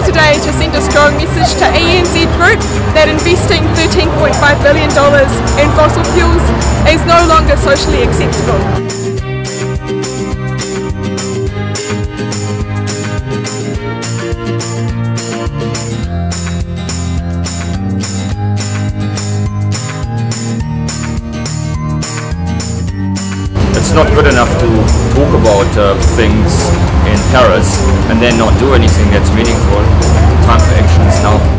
today to send a strong message to ANZ Group that investing $13.5 billion in fossil fuels is no longer socially acceptable. It's not good enough to talk about things in Paris and then not do anything that's meaningful. Time for action is now.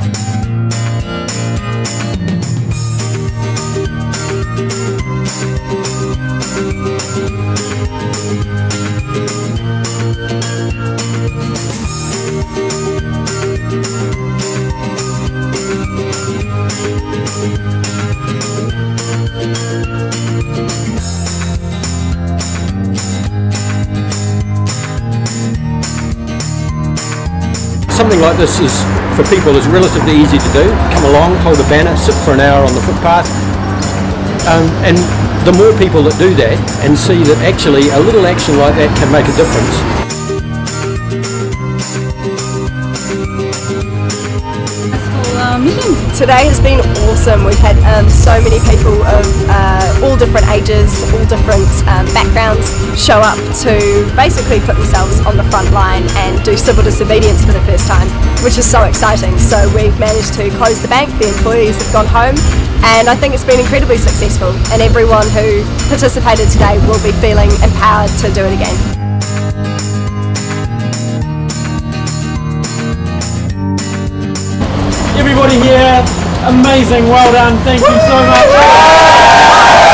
Something like this is, for people, is relatively easy to do. Come along, hold a banner, sit for an hour on the footpath, and the more people that do that and see that actually a little action like that can make a difference. Today has been awesome. We've had so many people of all different ages, all different backgrounds show up to basically put themselves on the front line and do civil disobedience for the first time, which is so exciting. So we've managed to close the bank, the employees have gone home, and I think it's been incredibly successful, and everyone who participated today will be feeling empowered to do it again. Everybody here, amazing, well done, thank you so much.